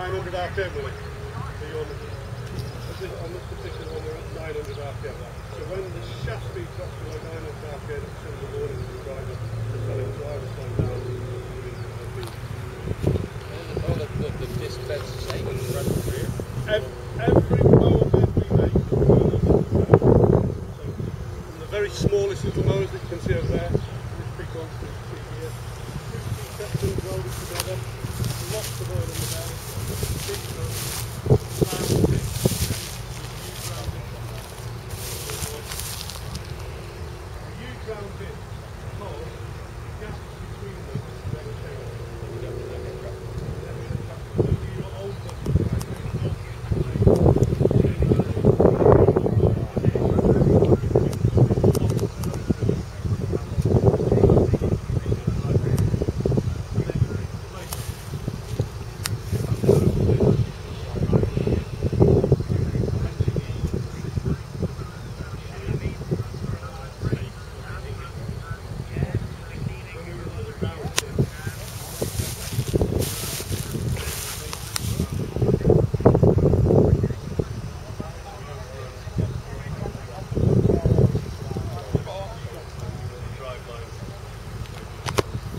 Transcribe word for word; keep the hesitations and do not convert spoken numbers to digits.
nine hundred R P M on it. So on, this, on this particular one we're at nine hundred R P M. So when the shaft speed drops to like nine hundred R P M, it's in the morning to the driver to tell him to either slow down or speed. Oh, the, the, the disc bed's the same on the front and rear? Every, every mower bed we make is the same. So from the very smallest little mowers